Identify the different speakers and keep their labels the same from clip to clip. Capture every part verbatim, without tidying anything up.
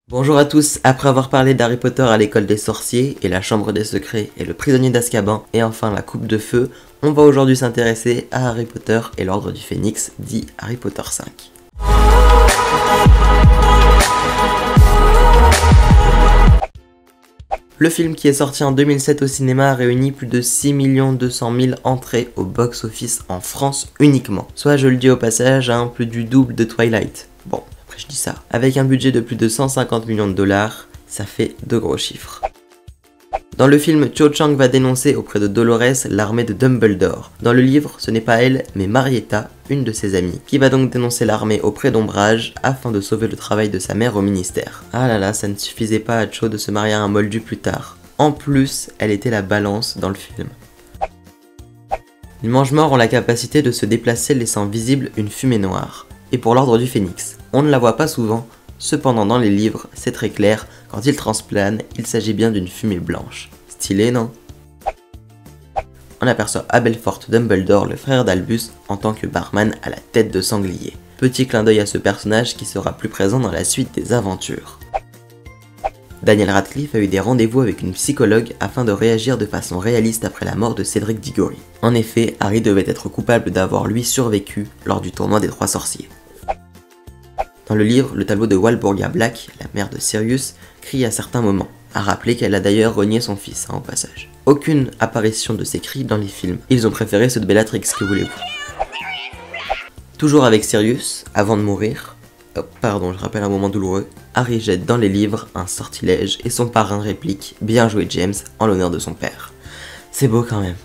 Speaker 1: Bonjour à tous, après avoir parlé d'Harry Potter à l'école des sorciers, et la chambre des secrets, et le prisonnier d'Azkaban, et enfin la coupe de feu, on va aujourd'hui s'intéresser à Harry Potter et l'ordre du Phénix, dit Harry Potter cinq. Le film qui est sorti en deux mille sept au cinéma a réuni plus de six millions deux cent mille entrées au box-office en France uniquement. Soit, je le dis au passage, hein, plus du double de Twilight. Bon, après je dis ça. Avec un budget de plus de cent cinquante millions de dollars, ça fait de gros chiffres. Dans le film, Cho Chang va dénoncer auprès de Dolores l'armée de Dumbledore. Dans le livre, ce n'est pas elle, mais Marietta, une de ses amies, qui va donc dénoncer l'armée auprès d'Ombrage afin de sauver le travail de sa mère au ministère. Ah là là, ça ne suffisait pas à Cho de se marier à un moldu plus tard. En plus, elle était la balance dans le film. Les mange-morts ont la capacité de se déplacer laissant visible une fumée noire. Et pour l'ordre du Phénix, on ne la voit pas souvent, cependant dans les livres, c'est très clair, quand il transplane, il s'agit bien d'une fumée blanche. Stylé, non? On aperçoit Aberforth Dumbledore, le frère d'Albus, en tant que barman à la tête de sanglier. Petit clin d'œil à ce personnage qui sera plus présent dans la suite des aventures. Daniel Radcliffe a eu des rendez-vous avec une psychologue afin de réagir de façon réaliste après la mort de Cédric Diggory. En effet, Harry devait être coupable d'avoir lui survécu lors du tournoi des trois sorciers. Dans le livre, le tableau de Walburga Black, la mère de Sirius, crie à certains moments, à rappeler qu'elle a d'ailleurs renié son fils, hein, au passage. Aucune apparition de ces cris dans les films, ils ont préféré ceux de Bellatrix, que voulez-vous. Toujours avec Sirius, avant de mourir, oh, pardon, je rappelle un moment douloureux, Harry jette dans les livres un sortilège et son parrain réplique « Bien joué James » en l'honneur de son père. C'est beau quand même.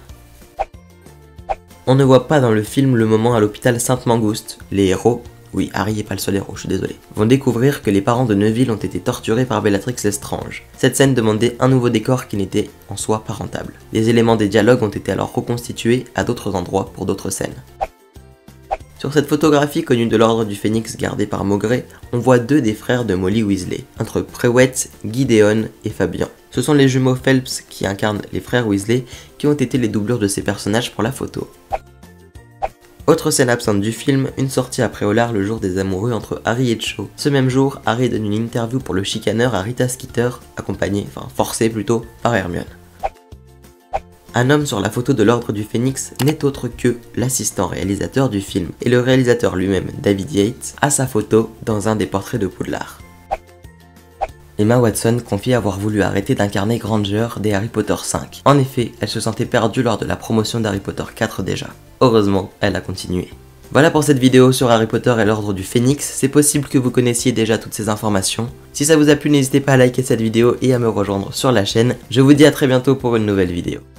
Speaker 1: On ne voit pas dans le film le moment à l'hôpital Sainte-Mangouste, les héros, oui, Harry est pas le seul héros, je suis désolé, vont découvrir que les parents de Neville ont été torturés par Bellatrix Lestrange. Cette scène demandait un nouveau décor qui n'était en soi pas rentable. Les éléments des dialogues ont été alors reconstitués à d'autres endroits pour d'autres scènes. Sur cette photographie connue de l'ordre du Phénix gardée par Maugrey, on voit deux des frères de Molly Weasley, entre Prewett, Gideon et Fabian. Ce sont les jumeaux Phelps qui incarnent les frères Weasley qui ont été les doublures de ces personnages pour la photo. Autre scène absente du film, une sortie à Préolard le jour des amoureux entre Harry et Cho. Ce même jour, Harry donne une interview pour le chicaneur à Rita Skeeter, accompagné, enfin forcé plutôt, par Hermione. Un homme sur la photo de l'ordre du Phénix n'est autre que l'assistant réalisateur du film, et le réalisateur lui-même, David Yates, a sa photo dans un des portraits de Poudlard. Emma Watson confie avoir voulu arrêter d'incarner Granger dès Harry Potter cinq. En effet, elle se sentait perdue lors de la promotion d'Harry Potter quatre déjà. Heureusement, elle a continué. Voilà pour cette vidéo sur Harry Potter et l'ordre du Phénix, c'est possible que vous connaissiez déjà toutes ces informations. Si ça vous a plu, n'hésitez pas à liker cette vidéo et à me rejoindre sur la chaîne. Je vous dis à très bientôt pour une nouvelle vidéo.